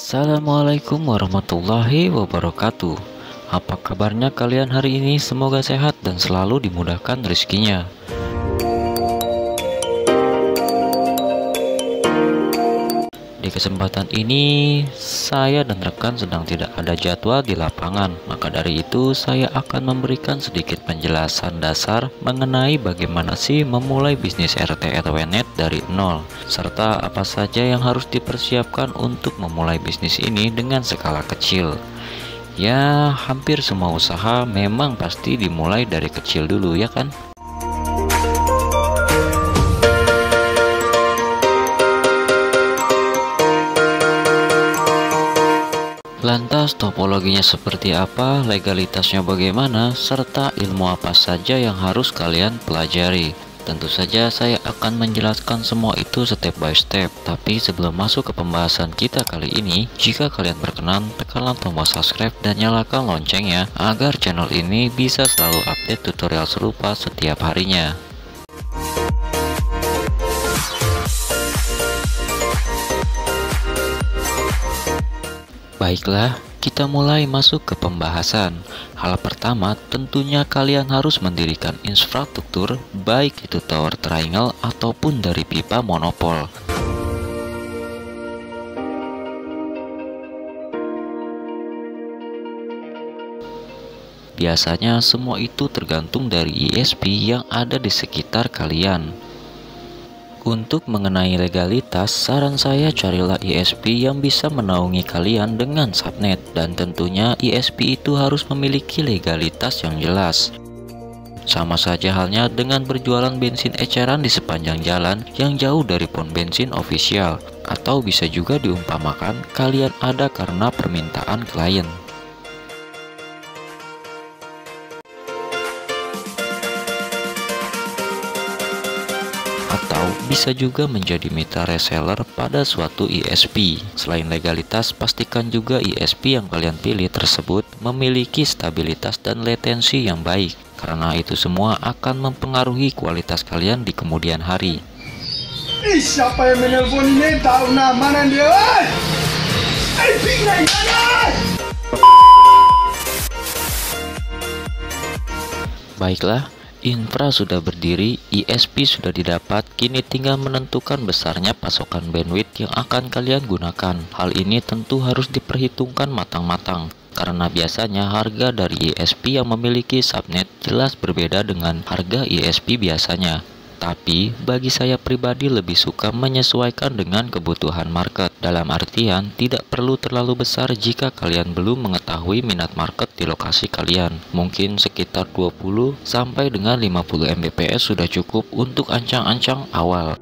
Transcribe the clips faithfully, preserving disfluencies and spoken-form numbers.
Assalamualaikum warahmatullahi wabarakatuh. Apa kabarnya kalian hari ini? Semoga sehat dan selalu dimudahkan rezekinya. Di kesempatan ini, saya dan rekan sedang tidak ada jadwal di lapangan. Maka dari itu, saya akan memberikan sedikit penjelasan dasar mengenai bagaimana sih memulai bisnis R T R W net dari nol, serta apa saja yang harus dipersiapkan untuk memulai bisnis ini dengan skala kecil. Ya, hampir semua usaha memang pasti dimulai dari kecil dulu, ya kan? Lantas topologinya seperti apa, legalitasnya bagaimana, serta ilmu apa saja yang harus kalian pelajari. Tentu saja saya akan menjelaskan semua itu step by step. Tapi sebelum masuk ke pembahasan kita kali ini, jika kalian berkenan, tekanlah tombol subscribe dan nyalakan loncengnya agar channel ini bisa selalu update tutorial serupa setiap harinya. Baiklah, kita mulai masuk ke pembahasan. Hal pertama, tentunya kalian harus mendirikan infrastruktur, baik itu tower triangle ataupun dari pipa monopol. Biasanya semua itu tergantung dari I S P yang ada di sekitar kalian. Untuk mengenai legalitas, saran saya carilah I S P yang bisa menaungi kalian dengan subnet, dan tentunya I S P itu harus memiliki legalitas yang jelas. Sama saja halnya dengan berjualan bensin eceran di sepanjang jalan yang jauh dari pom bensin ofisial, atau bisa juga diumpamakan kalian ada karena permintaan klien. Atau bisa juga menjadi mitra reseller pada suatu I S P. Selain legalitas, pastikan juga I S P yang kalian pilih tersebut memiliki stabilitas dan latensi yang baik, karena itu semua akan mempengaruhi kualitas kalian di kemudian hari. Ih, siapa yang menelpon ini? Tahu nama dia? Eh, pindah sana! Baiklah, infra sudah berdiri, I S P sudah didapat, kini tinggal menentukan besarnya pasokan bandwidth yang akan kalian gunakan. Hal ini tentu harus diperhitungkan matang-matang, karena biasanya harga dari I S P yang memiliki subnet jelas berbeda dengan harga I S P biasanya. Tapi bagi saya pribadi lebih suka menyesuaikan dengan kebutuhan market. Dalam artian tidak perlu terlalu besar jika kalian belum mengetahui minat market di lokasi kalian. Mungkin sekitar dua puluh sampai dengan lima puluh Mbps sudah cukup untuk ancang-ancang awal.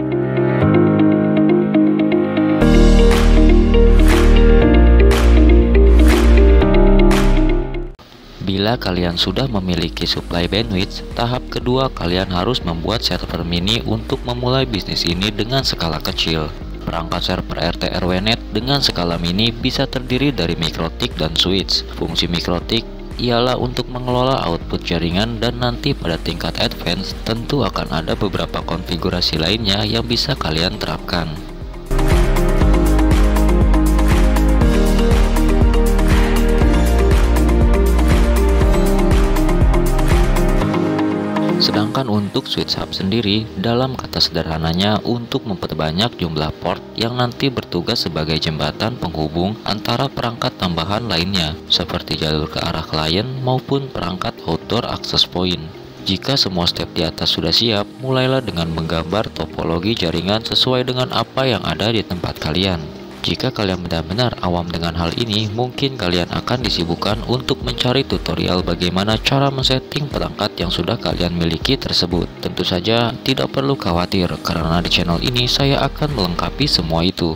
Bila kalian sudah memiliki supply bandwidth, tahap kedua kalian harus membuat server mini untuk memulai bisnis ini dengan skala kecil. Perangkat server R T R W net dengan skala mini bisa terdiri dari mikrotik dan switch. Fungsi mikrotik ialah untuk mengelola output jaringan, dan nanti pada tingkat advance tentu akan ada beberapa konfigurasi lainnya yang bisa kalian terapkan. Sedangkan untuk switch hub sendiri, dalam kata sederhananya untuk memperbanyak jumlah port yang nanti bertugas sebagai jembatan penghubung antara perangkat tambahan lainnya, seperti jalur ke arah klien maupun perangkat outdoor access point. Jika semua step di atas sudah siap, mulailah dengan menggambar topologi jaringan sesuai dengan apa yang ada di tempat kalian. Jika kalian benar-benar awam dengan hal ini, mungkin kalian akan disibukkan untuk mencari tutorial bagaimana cara men-setting perangkat yang sudah kalian miliki tersebut. Tentu saja tidak perlu khawatir, karena di channel ini saya akan melengkapi semua itu.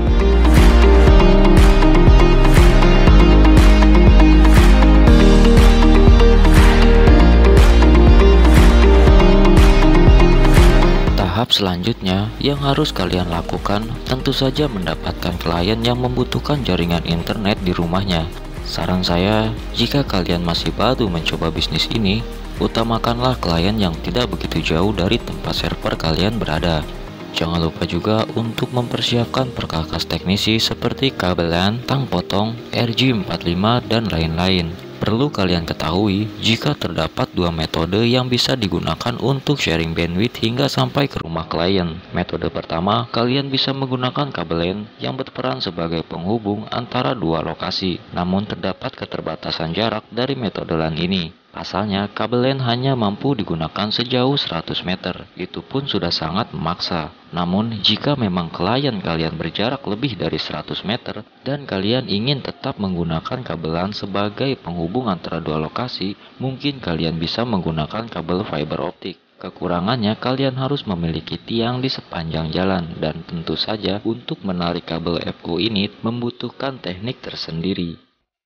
Tahap selanjutnya yang harus kalian lakukan tentu saja mendapatkan klien yang membutuhkan jaringan internet di rumahnya. Saran saya, jika kalian masih baru mencoba bisnis ini, utamakanlah klien yang tidak begitu jauh dari tempat server kalian berada. Jangan lupa juga untuk mempersiapkan perkakas teknisi seperti kabel LAN, tang potong, R J empat puluh lima, dan lain-lain. Perlu kalian ketahui jika terdapat dua metode yang bisa digunakan untuk sharing bandwidth hingga sampai ke rumah klien. Metode pertama, kalian bisa menggunakan kabel LAN yang berperan sebagai penghubung antara dua lokasi. Namun terdapat keterbatasan jarak dari metode LAN ini. Pasalnya, kabel LAN hanya mampu digunakan sejauh seratus meter. Itu pun sudah sangat memaksa. Namun, jika memang klien kalian berjarak lebih dari seratus meter dan kalian ingin tetap menggunakan kabel LAN sebagai penghubung antara dua lokasi, mungkin kalian bisa menggunakan kabel fiber optik. Kekurangannya, kalian harus memiliki tiang di sepanjang jalan, dan tentu saja untuk menarik kabel F O ini membutuhkan teknik tersendiri.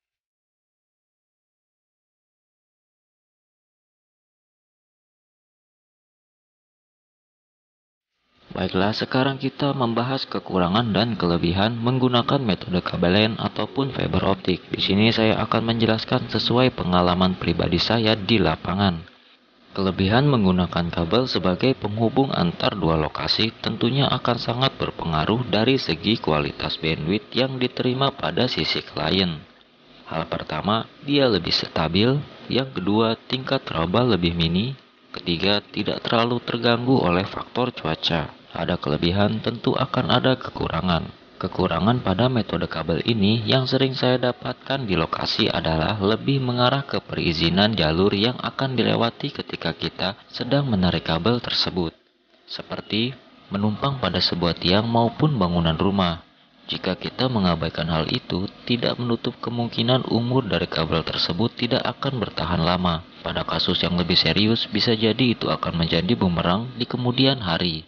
Baiklah, sekarang kita membahas kekurangan dan kelebihan menggunakan metode kabel LAN ataupun fiber optik. Di sini saya akan menjelaskan sesuai pengalaman pribadi saya di lapangan. Kelebihan menggunakan kabel sebagai penghubung antar dua lokasi tentunya akan sangat berpengaruh dari segi kualitas bandwidth yang diterima pada sisi klien. Hal pertama, dia lebih stabil. Yang kedua, tingkat trouble lebih mini. Ketiga, tidak terlalu terganggu oleh faktor cuaca. Ada kelebihan, tentu akan ada kekurangan. Kekurangan pada metode kabel ini yang sering saya dapatkan di lokasi adalah lebih mengarah ke perizinan jalur yang akan dilewati ketika kita sedang menarik kabel tersebut. Seperti menumpang pada sebuah tiang maupun bangunan rumah. Jika kita mengabaikan hal itu, tidak menutup kemungkinan umur dari kabel tersebut tidak akan bertahan lama. Pada kasus yang lebih serius, bisa jadi itu akan menjadi bumerang di kemudian hari.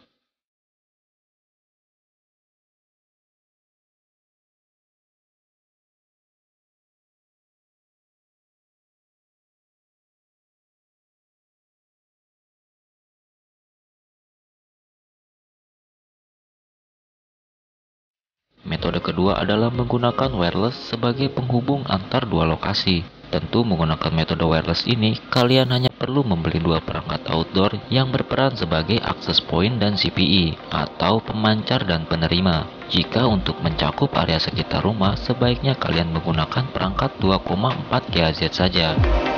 Metode kedua adalah menggunakan wireless sebagai penghubung antar dua lokasi. Tentu menggunakan metode wireless ini, kalian hanya perlu membeli dua perangkat outdoor yang berperan sebagai access point dan C P E, atau pemancar dan penerima. Jika untuk mencakup area sekitar rumah, sebaiknya kalian menggunakan perangkat dua koma empat gigahertz saja.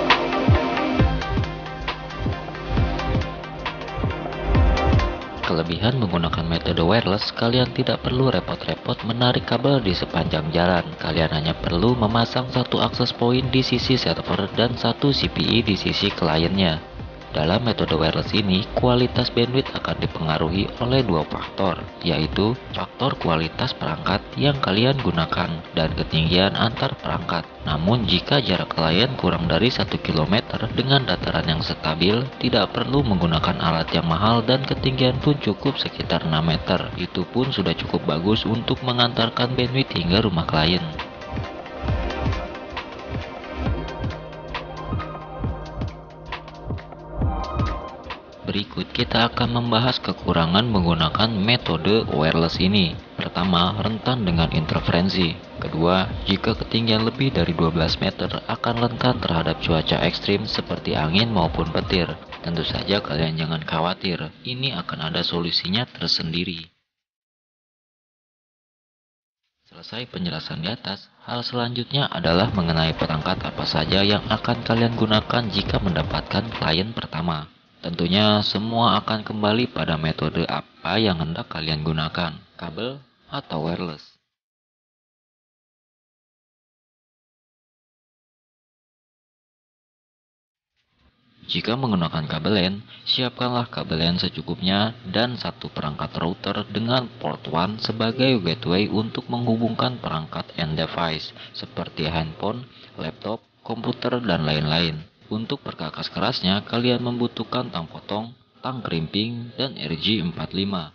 Kelebihan menggunakan metode wireless, kalian tidak perlu repot-repot menarik kabel di sepanjang jalan. Kalian hanya perlu memasang satu access point di sisi server dan satu C P E di sisi kliennya. Dalam metode wireless ini, kualitas bandwidth akan dipengaruhi oleh dua faktor, yaitu faktor kualitas perangkat yang kalian gunakan dan ketinggian antar perangkat. Namun jika jarak klien kurang dari satu kilometer dengan dataran yang stabil, tidak perlu menggunakan alat yang mahal dan ketinggian pun cukup sekitar enam meter. Itu pun sudah cukup bagus untuk mengantarkan bandwidth hingga rumah klien. Berikut kita akan membahas kekurangan menggunakan metode wireless ini. Pertama, rentan dengan interferensi. Kedua, jika ketinggian lebih dari dua belas meter akan rentan terhadap cuaca ekstrim seperti angin maupun petir. Tentu saja kalian jangan khawatir, ini akan ada solusinya tersendiri. Selesai penjelasan di atas, hal selanjutnya adalah mengenai perangkat apa saja yang akan kalian gunakan jika mendapatkan klien pertama. Tentunya semua akan kembali pada metode apa yang hendak kalian gunakan, kabel atau wireless. Jika menggunakan kabel LAN, siapkanlah kabel LAN secukupnya dan satu perangkat router dengan port one sebagai gateway untuk menghubungkan perangkat end device seperti handphone, laptop, komputer, dan lain-lain. Untuk perkakas kerasnya, kalian membutuhkan tang potong, tang krimping, dan R J empat puluh lima.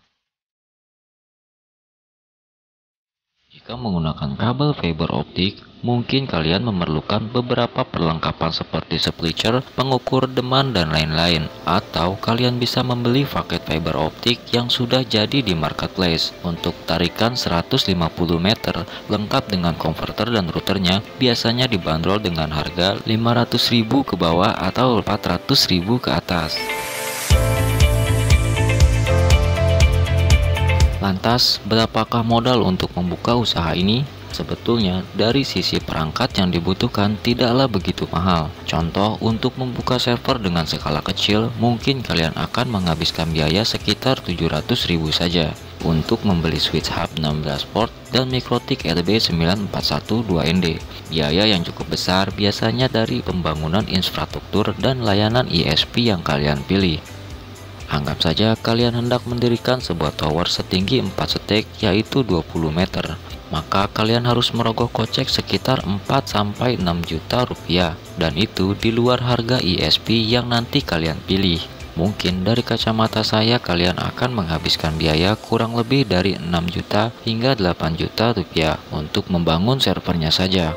Jika menggunakan kabel fiber optik, mungkin kalian memerlukan beberapa perlengkapan seperti splitter, pengukur deman, dan lain-lain. Atau kalian bisa membeli paket fiber optik yang sudah jadi di marketplace. Untuk tarikan seratus lima puluh meter, lengkap dengan konverter dan routernya, biasanya dibanderol dengan harga lima ratus ribu ke bawah atau empat ratus ribu ke atas. Lantas, berapakah modal untuk membuka usaha ini? Sebetulnya, dari sisi perangkat yang dibutuhkan tidaklah begitu mahal. Contoh, untuk membuka server dengan skala kecil, mungkin kalian akan menghabiskan biaya sekitar tujuh ratus ribu saja untuk membeli switch hub enam belas port dan Mikrotik R B sembilan empat satu dua N D. Biaya yang cukup besar biasanya dari pembangunan infrastruktur dan layanan I S P yang kalian pilih. Anggap saja kalian hendak mendirikan sebuah tower setinggi empat stek yaitu dua puluh meter. Maka kalian harus merogoh kocek sekitar empat sampai enam juta rupiah, dan itu di luar harga I S P yang nanti kalian pilih. Mungkin dari kacamata saya kalian akan menghabiskan biaya kurang lebih dari enam juta hingga delapan juta rupiah untuk membangun servernya saja.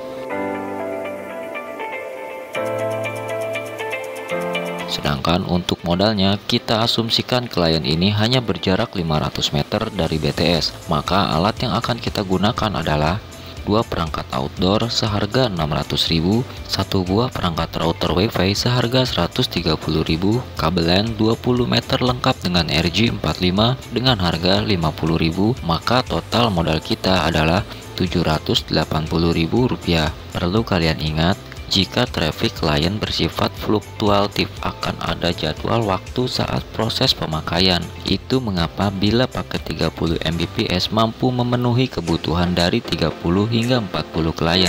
Sedangkan untuk modalnya, kita asumsikan klien ini hanya berjarak lima ratus meter dari B T S. Maka alat yang akan kita gunakan adalah dua perangkat outdoor seharga enam ratus ribu, satu buah perangkat router WiFi seharga seratus tiga puluh ribu, kabel LAN dua puluh meter lengkap dengan R J empat puluh lima dengan harga lima puluh ribu, maka total modal kita adalah tujuh ratus delapan puluh ribu rupiah. Perlu kalian ingat, jika traffic klien bersifat fluktuatif akan ada jadwal waktu saat proses pemakaian. Itu mengapa bila paket tiga puluh megabit per second mampu memenuhi kebutuhan dari tiga puluh hingga empat puluh klien.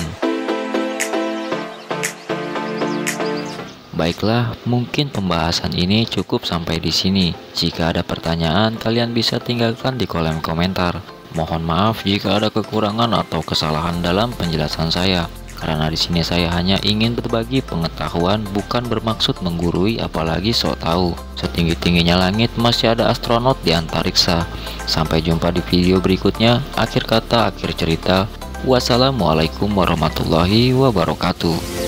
Baiklah, mungkin pembahasan ini cukup sampai di sini. Jika ada pertanyaan, kalian bisa tinggalkan di kolom komentar. Mohon maaf jika ada kekurangan atau kesalahan dalam penjelasan saya. Karena di sini saya hanya ingin berbagi pengetahuan, bukan bermaksud menggurui apalagi sok tahu. Setinggi-tingginya langit masih ada astronot di antariksa. Sampai jumpa di video berikutnya. Akhir kata, akhir cerita. Wassalamualaikum warahmatullahi wabarakatuh.